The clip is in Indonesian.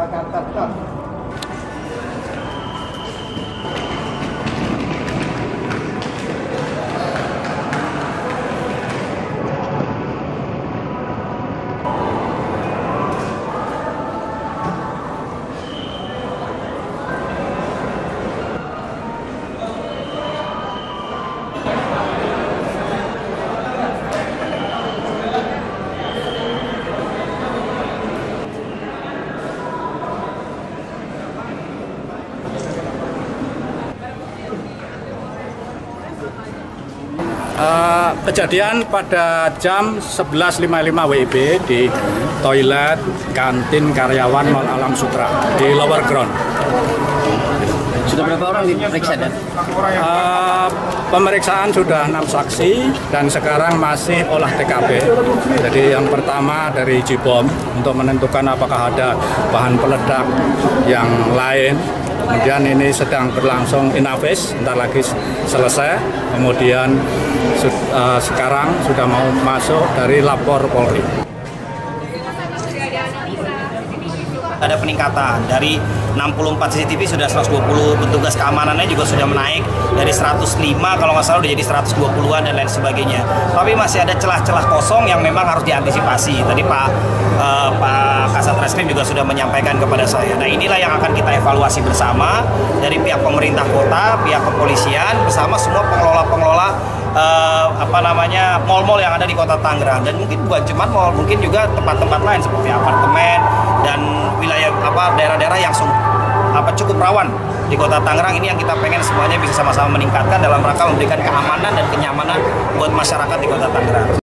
Kejadian pada jam 11.55 WIB di toilet kantin karyawan Mall Alam Sutera di Lower Ground. Sudah berapa orang diperiksa dan? Pemeriksaan sudah 6 saksi dan sekarang masih olah TKP. Jadi yang pertama dari Jibom untuk menentukan apakah ada bahan peledak yang lain. Kemudian ini sedang berlangsung inafis, bentar lagi selesai. Kemudian sekarang sudah mau masuk dari lapor Polri. Ada peningkatan dari 64 CCTV sudah 120, petugas keamanannya juga sudah menaik dari 105 kalau nggak salah udah jadi 120-an dan lain sebagainya. Tapi masih ada celah-celah kosong yang memang harus diantisipasi. Tadi Pak Kasat Reskrim juga sudah menyampaikan kepada saya. Nah inilah yang akan kita evaluasi bersama dari pihak pemerintah kota, pihak kepolisian bersama semua pengelola-pengelola mal-mal yang ada di Kota Tangerang, dan mungkin bukan cuma mal, mungkin juga tempat-tempat lain seperti apartemen dan wilayah daerah-daerah yang cukup rawan di Kota Tangerang. Ini yang kita pengen semuanya bisa sama-sama meningkatkan dalam rangka memberikan keamanan dan kenyamanan buat masyarakat di Kota Tangerang.